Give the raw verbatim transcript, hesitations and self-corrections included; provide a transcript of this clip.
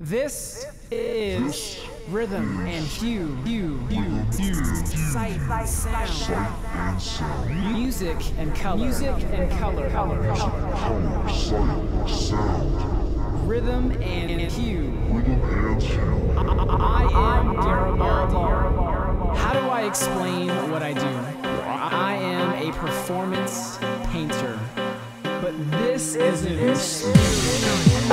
This is rhythm and hue, hue, hue, sight, sound, music and color, music and color, color, color, sight, sound, rhythm and hue. Rhythm and hue. I am Garibaldi. How do I explain what I do? I am a performance painter, but this isn't.